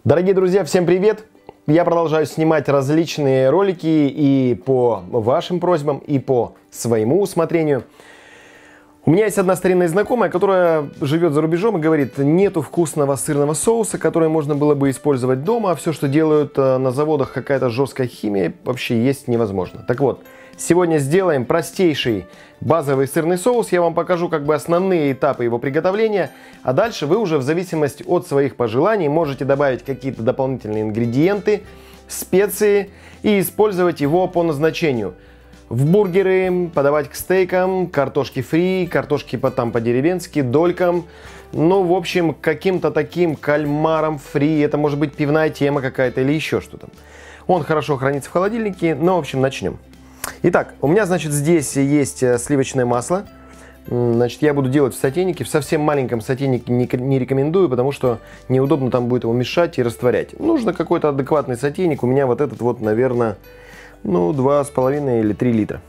Дорогие друзья, всем привет! Я продолжаю снимать различные ролики и по вашим просьбам, и по своему усмотрению. У меня есть одна старинная знакомая, которая живет за рубежом и говорит, нету вкусного сырного соуса, который можно было бы использовать дома, а все, что делают на заводах, какая-то жесткая химия, вообще есть невозможно. Так вот, сегодня сделаем простейший базовый сырный соус. Я вам покажу основные этапы его приготовления. А дальше вы уже в зависимости от своих пожеланий можете добавить какие-то дополнительные ингредиенты, специи и использовать его по назначению. В бургеры, подавать к стейкам, картошке фри, картошке по-деревенски, долькам. Ну, в общем, каким-то таким кальмаром фри. Это может быть пивная тема какая-то или еще что-то. Он хорошо хранится в холодильнике. Ну, в общем, начнем. Итак, у меня, здесь есть сливочное масло. Я буду делать в сотейнике. В совсем маленьком сотейнике не рекомендую, потому что неудобно там будет его мешать и растворять. Нужно какой-то адекватный сотейник. У меня вот этот вот, наверное, 2,5 или 3 литра.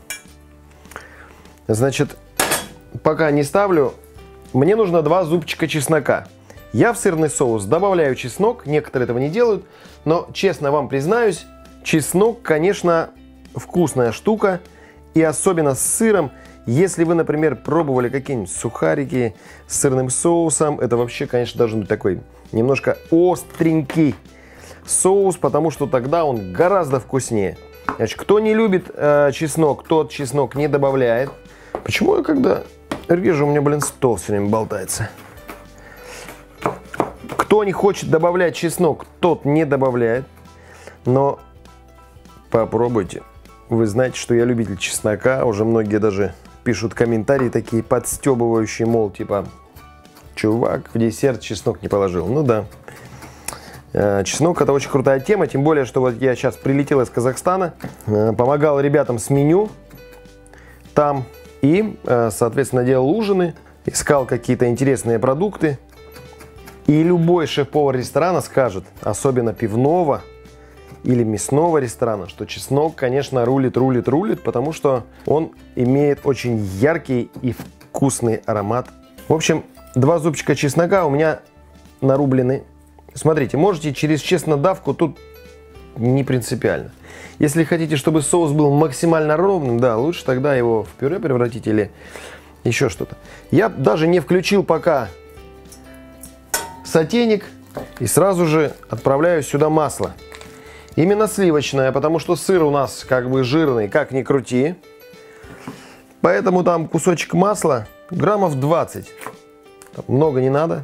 Пока не ставлю, мне нужно 2 зубчика чеснока. Я в сырный соус добавляю чеснок. Некоторые этого не делают, но, честно вам признаюсь, чеснок, конечно, вкусная штука, и особенно с сыром. Если вы, например, пробовали какие-нибудь сухарики с сырным соусом, это вообще, конечно, должен быть такой немножко остренький соус, потому что тогда он гораздо вкуснее. Кто не любит чеснок, тот чеснок не добавляет. Почему я когда режу, у меня, стол все время болтается. Кто не хочет добавлять чеснок, тот не добавляет. Но попробуйте. Вы знаете, что я любитель чеснока. Уже многие даже пишут комментарии такие подстебывающие, мол, типа, чувак, в десерт чеснок не положил. Ну да. Чеснок — это очень крутая тема, тем более, что вот я сейчас прилетел из Казахстана, помогал ребятам с меню там и, соответственно, делал ужины, искал какие-то интересные продукты. И любой шеф-повар ресторана скажет, особенно пивного или мясного ресторана, что чеснок, конечно, рулит, потому что он имеет очень яркий и вкусный аромат. В общем, 2 зубчика чеснока у меня нарублены. Смотрите, можете через чеснодавку, тут не принципиально. Если хотите, чтобы соус был максимально ровным, да, лучше тогда его в пюре превратить или еще что-то. Я даже не включил пока сотейник и сразу же отправляю сюда масло. Именно сливочное, потому что сыр у нас жирный, как ни крути. Поэтому там кусочек масла, граммов 20. Много не надо.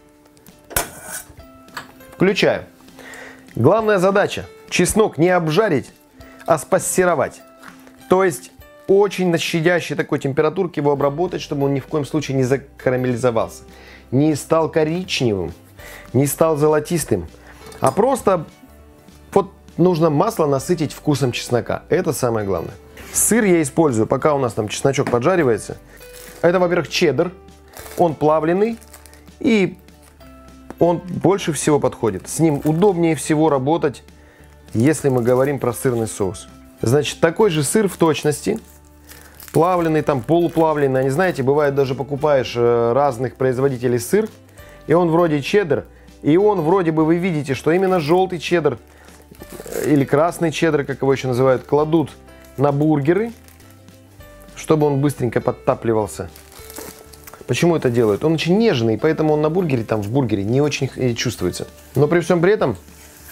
Включаю. Главная задача — чеснок не обжарить, а спассеровать. То есть очень на щадящей такой температурке его обработать, чтобы он ни в коем случае не закарамелизовался. Не стал коричневым, не стал золотистым. А просто вот нужно масло насытить вкусом чеснока. Это самое главное. Сыр я использую, пока у нас там чесночок поджаривается. Это, во-первых, чеддер. Он плавленый и он больше всего подходит. С ним удобнее всего работать, если мы говорим про сырный соус. Такой же сыр в точности. Плавленый, полуплавленый. Не знаете, бывает, даже покупаешь разных производителей сыр, и он вроде чеддер, и он вроде бы, вы видите, что именно желтый чеддер или красный чеддер, как его еще называют, кладут на бургеры, чтобы он быстренько подтапливался. Почему это делают? Он очень нежный, поэтому он на бургере, в бургере не очень чувствуется. Но при всем при этом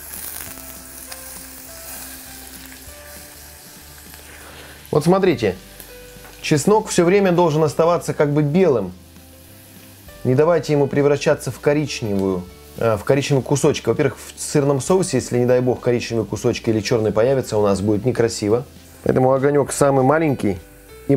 вот смотрите, чеснок все время должен оставаться белым. Не давайте ему превращаться в коричневый кусочек. Во-первых, в сырном соусе, если, не дай бог, коричневые кусочки или черный появится, у нас будет некрасиво. Поэтому огонек самый маленький. И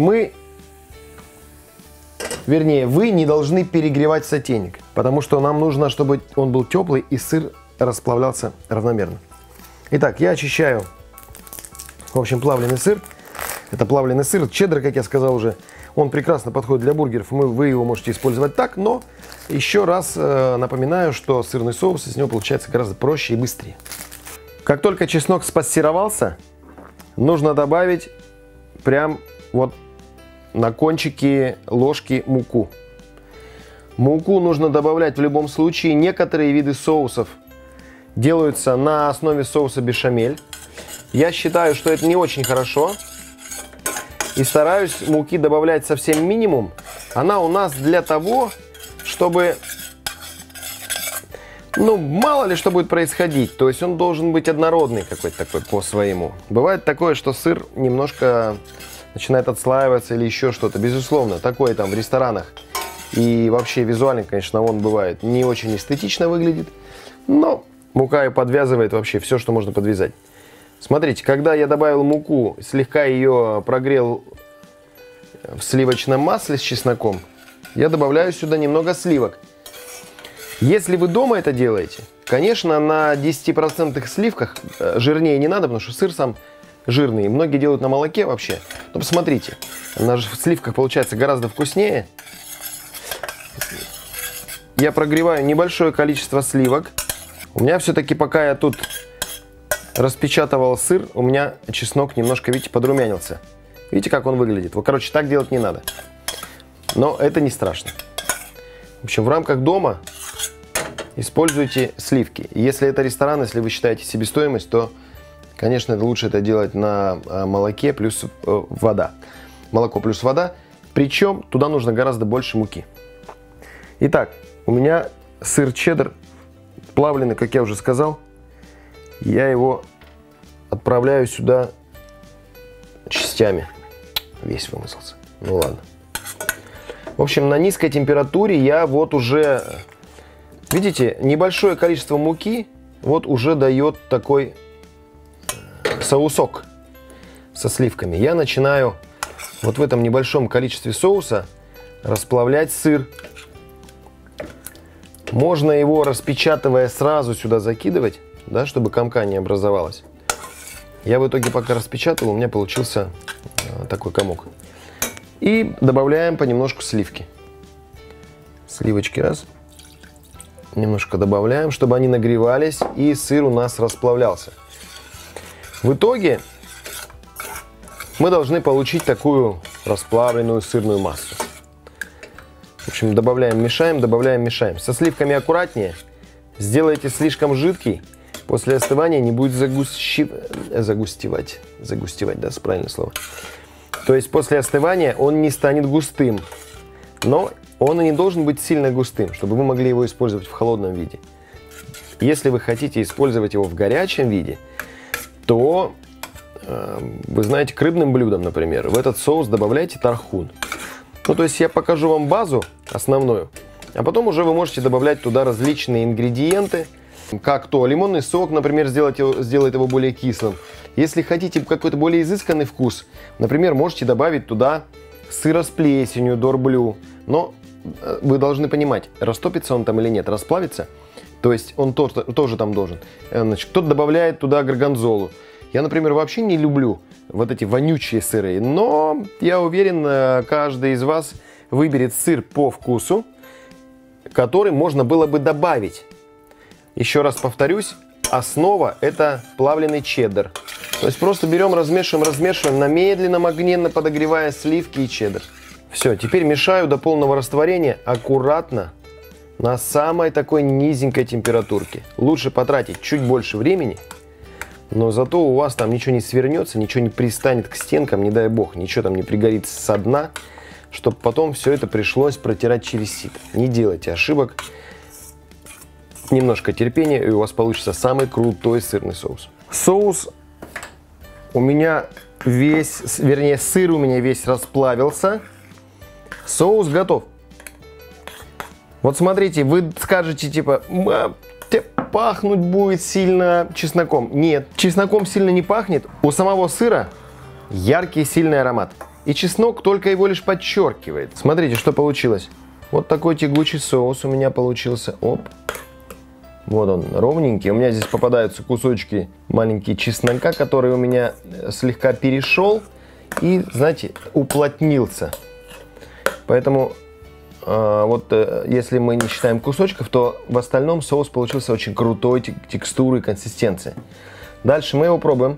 вы не должны перегревать сотейник, потому что нам нужно, чтобы он был теплый и сыр расплавлялся равномерно. Итак, я очищаю, в общем, плавленый сыр. Это плавленый сыр, чеддер, как я сказал уже, он прекрасно подходит для бургеров. Вы его можете использовать так, но еще раз напоминаю, что сырный соус из него получается гораздо проще и быстрее. Как только чеснок спассеровался, нужно добавить прям вот на кончике ложки муку. Муку нужно добавлять в любом случае. Некоторые виды соусов делаются на основе соуса бешамель. Я считаю, что это не очень хорошо. И стараюсь муки добавлять совсем минимум. Она у нас для того, чтобы... Ну, мало ли что будет происходить. То есть он должен быть однородный какой-то такой по своему. Бывает такое, что сыр немножко начинает отслаиваться или еще что-то. Безусловно, такое там в ресторанах. И вообще визуально, конечно, он бывает не очень эстетично выглядит. Но мука и подвязывает вообще все, что можно подвязать. Смотрите, когда я добавил муку, слегка ее прогрел в сливочном масле с чесноком, я добавляю сюда немного сливок. Если вы дома это делаете, конечно, на 10% сливках жирнее не надо, потому что сыр сам жирный. Многие делают на молоке вообще. Но посмотрите, на сливках получается гораздо вкуснее. Я прогреваю небольшое количество сливок. У меня все-таки, пока я тут распечатывал сыр, у меня чеснок немножко, видите, подрумянился. Видите, как он выглядит? Вот, короче, так делать не надо. Но это не страшно. В общем, в рамках дома используйте сливки. Если это ресторан, если вы считаете себестоимость, то, конечно, это лучше это делать на молоке плюс вода. Молоко плюс вода. Причем туда нужно гораздо больше муки. Итак, у меня сыр чеддер плавленый, как я уже сказал. Я его отправляю сюда частями. Весь вымазался. Ну ладно. В общем, на низкой температуре я вот уже... Видите, небольшое количество муки вот уже дает такой соусок со сливками. Я начинаю вот в этом небольшом количестве соуса расплавлять сыр. Можно его, распечатывая, сразу сюда закидывать, да, чтобы комка не образовалась. Я в итоге, пока распечатывал, у меня получился такой комок. И добавляем понемножку сливки. Сливочки раз. Немножко добавляем, чтобы они нагревались и сыр у нас расплавлялся. В итоге мы должны получить такую расплавленную сырную массу. В общем, добавляем, мешаем, добавляем, мешаем. Со сливками аккуратнее. Сделайте слишком жидкий. После остывания не будет загустевать. Загустевать, да, правильное слово. То есть после остывания он не станет густым. Но он и не должен быть сильно густым, чтобы вы могли его использовать в холодном виде. Если вы хотите использовать его в горячем виде, то, вы знаете, к рыбным блюдам, например, в этот соус добавляйте тархун. Ну, то есть я покажу вам базу основную, а потом уже вы можете добавлять туда различные ингредиенты, как то лимонный сок, например, сделает его более кислым. Если хотите какой-то более изысканный вкус, например, можете добавить туда сыра с плесенью, дорблю. Но вы должны понимать, растопится он там или нет, расплавится. То есть он тоже там должен. Значит, кто-то добавляет туда горгонзолу. Я, например, вообще не люблю вот эти вонючие сыры. Но я уверен, каждый из вас выберет сыр по вкусу, который можно было бы добавить. Еще раз повторюсь, основа это плавленый чеддер. То есть просто берем, размешиваем на медленном огне, подогревая сливки и чеддер. Все, теперь мешаю до полного растворения аккуратно на самой такой низенькой температурке. Лучше потратить чуть больше времени, но зато у вас там ничего не свернется, ничего не пристанет к стенкам, не дай бог, ничего там не пригорит со дна, чтобы потом все это пришлось протирать через сито. Не делайте ошибок. Немножко терпения, и у вас получится самый крутой сырный соус. Соус у меня весь, вернее, сыр у меня весь расплавился. Соус готов. Вот смотрите, вы скажете типа, пахнуть будет сильно чесноком. Нет, чесноком сильно не пахнет. У самого сыра яркий сильный аромат. И чеснок только его лишь подчеркивает. Смотрите, что получилось. Вот такой тягучий соус у меня получился. Оп. Вот он, ровненький. У меня здесь попадаются кусочки маленькие чеснока, который у меня слегка перешел и, знаете, уплотнился. Поэтому вот если мы не считаем кусочков, то в остальном соус получился очень крутой текстуры и консистенции. Дальше мы его пробуем.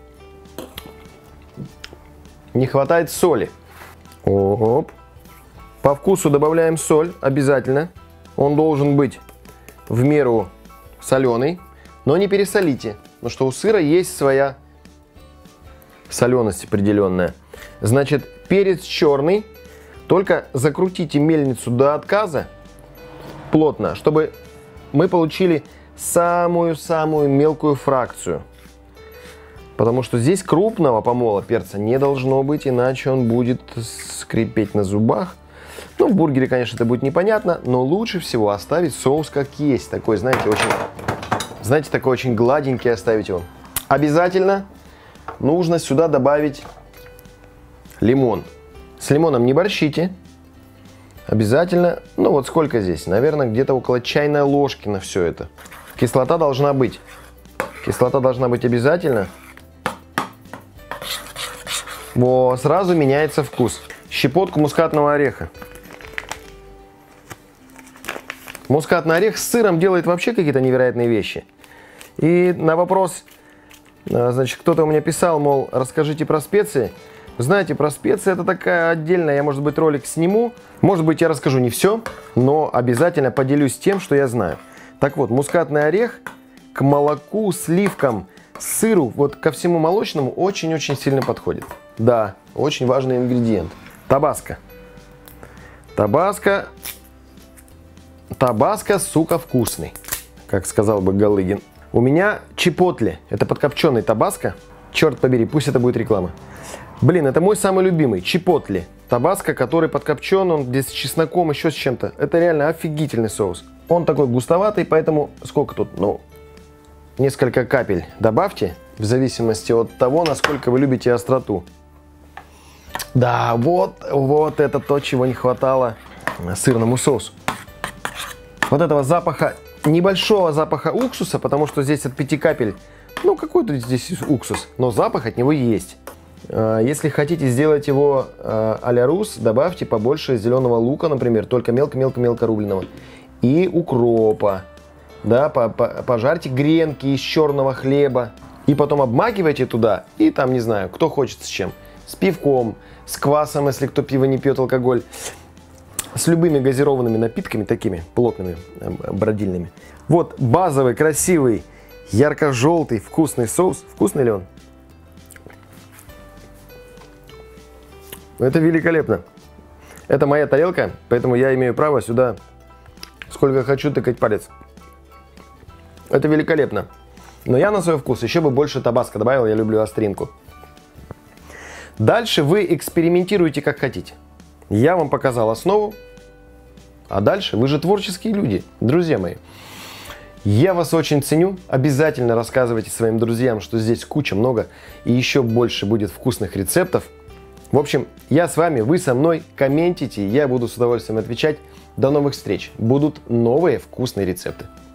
Не хватает соли. Оп. По вкусу добавляем соль обязательно. Он должен быть в меру соленый. Но не пересолите, потому что у сыра есть своя соленость определенная. Значит, перец черный, только закрутите мельницу до отказа плотно, чтобы мы получили самую-самую мелкую фракцию. Потому что здесь крупного помола перца не должно быть, иначе он будет скрипеть на зубах. Ну, в бургере, конечно, это будет непонятно, но лучше всего оставить соус как есть. Такой, знаете, такой очень гладенький оставить его. Обязательно нужно сюда добавить лимон. С лимоном не борщите. Обязательно, ну вот сколько здесь? Наверное, где-то около чайной ложки на все это. Кислота должна быть. Кислота должна быть обязательно. Вот, сразу меняется вкус. Щепотку мускатного ореха. Мускатный орех с сыром делает вообще какие-то невероятные вещи. И на вопрос, значит, кто-то у меня писал, мол, расскажите про специи. Знаете, про специи это такая отдельная, я, может быть, ролик сниму. Может быть, я расскажу не все, но обязательно поделюсь тем, что я знаю. Так вот, мускатный орех к молоку, сливкам, сыру, вот ко всему молочному очень-очень сильно подходит. Да, очень важный ингредиент. Табаско. Табаско, сука, вкусный, как сказал бы Галыгин. У меня чипотле, это подкопченый табаско. Черт побери, пусть это будет реклама. Блин, это мой самый любимый, чипотле. Табаско, который подкопчен, он здесь с чесноком, еще с чем-то. Это реально офигительный соус. Он такой густоватый, поэтому сколько тут, ну, несколько капель добавьте, в зависимости от того, насколько вы любите остроту. Да, вот это то, чего не хватало сырному соусу. Вот этого запаха, небольшого запаха уксуса, потому что здесь от 5 капель, ну какой тут здесь уксус, но запах от него есть. Если хотите сделать его а-ля рус, добавьте побольше зеленого лука, например, только мелко-мелко-мелко рубленого. И укропа. Да, пожарьте гренки из черного хлеба. И потом обмакивайте туда, и там, не знаю, кто хочет с чем. С пивком, с квасом, если кто пиво не пьет, алкоголь. С любыми газированными напитками, такими плотными, бродильными. Вот базовый, красивый, ярко-желтый, вкусный соус. Вкусный ли он? Это великолепно. Это моя тарелка, поэтому я имею право сюда сколько хочу тыкать палец. Это великолепно. Но я на свой вкус еще бы больше табаско добавил, я люблю остринку. Дальше вы экспериментируете как хотите. Я вам показал основу, а дальше вы же творческие люди, друзья мои. Я вас очень ценю. Обязательно рассказывайте своим друзьям, что здесь куча много и еще больше будет вкусных рецептов. В общем, я с вами, вы со мной, комментите, я буду с удовольствием отвечать. До новых встреч. Будут новые вкусные рецепты.